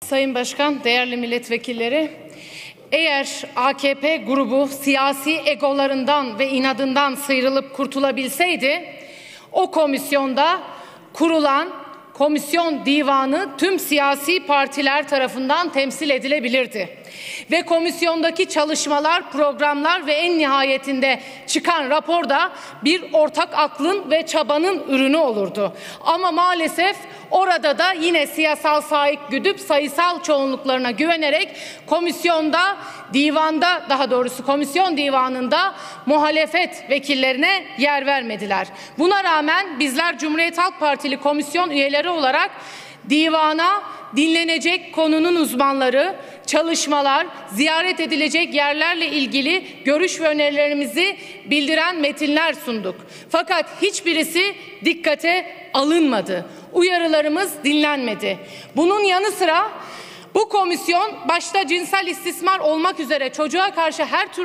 Sayın Başkan, değerli milletvekilleri, eğer AKP grubu siyasi egolarından ve inadından sıyrılıp kurtulabilseydi, o komisyonda kurulan komisyon divanı tüm siyasi partiler tarafından temsil edilebilirdi. Ve komisyondaki çalışmalar, programlar ve en nihayetinde çıkan raporda bir ortak aklın ve çabanın ürünü olurdu. Ama maalesef orada da yine siyasal sahip güdüp sayısal çoğunluklarına güvenerek komisyon divanında muhalefet vekillerine yer vermediler. Buna rağmen bizler Cumhuriyet Halk Partili komisyon üyeleri olarak divana dinlenecek konunun uzmanları, çalışmalar, ziyaret edilecek yerlerle ilgili görüş ve önerilerimizi bildiren metinler sunduk. Fakat hiçbirisi dikkate alınmadı. Uyarılarımız dinlenmedi. Bunun yanı sıra bu komisyon başta cinsel istismar olmak üzere çocuğa karşı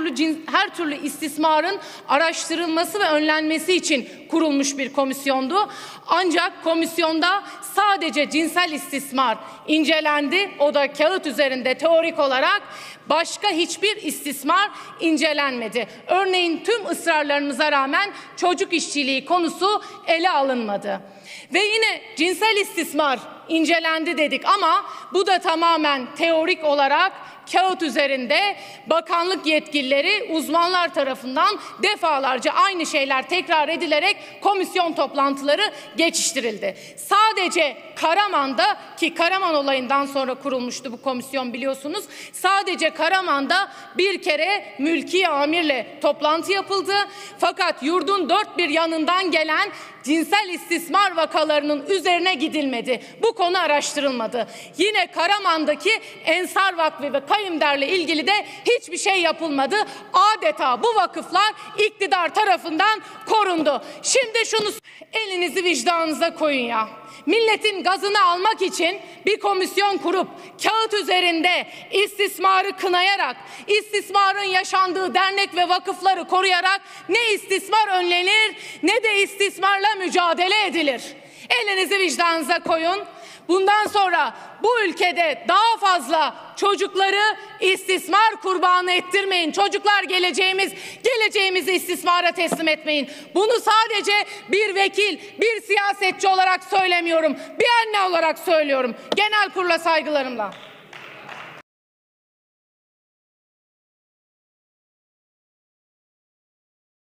her türlü istismarın araştırılması ve önlenmesi için kurulmuş bir komisyondu. Ancak komisyonda sadece cinsel istismar incelendi. O da kağıt üzerinde teorik olarak, başka hiçbir istismar incelenmedi. Örneğin tüm ısrarlarımıza rağmen çocuk işçiliği konusu ele alınmadı. Ve yine cinsel istismar incelendi dedik ama bu da tamamen teorik olarak kağıt üzerinde bakanlık yetkilileri, uzmanlar tarafından defalarca aynı şeyler tekrar edilerek komisyon toplantıları geçiştirildi. Sadece Karaman'da, ki Karaman olayından sonra kurulmuştu bu komisyon biliyorsunuz, sadece Karaman'da bir kere mülki amirle toplantı yapıldı. Fakat yurdun dört bir yanından gelen cinsel istismar vakalarının üzerine gidilmedi. Bu konu araştırılmadı. Yine Karaman'daki Ensar Vakfı ve Kayımder'le ilgili de hiçbir şey yapılmadı. Adeta bu vakıflar iktidar tarafından korundu. Şimdi şunu, elinizi vicdanınıza koyun ya. Milletin gazını almak için bir komisyon kurup kağıt üzerinde istismarı kınayarak, istismarın yaşandığı dernek ve vakıfları koruyarak ne istismar önlenir ne de istismarla mücadele edilir. Elinizi vicdanınıza koyun. Bundan sonra bu ülkede daha fazla çocukları istismar kurbanı ettirmeyin. Çocuklar geleceğimizi istismara teslim etmeyin. Bunu sadece bir vekil, bir siyasetçi olarak söylemiyorum. Bir anne olarak söylüyorum. Genel kurula saygılarımla.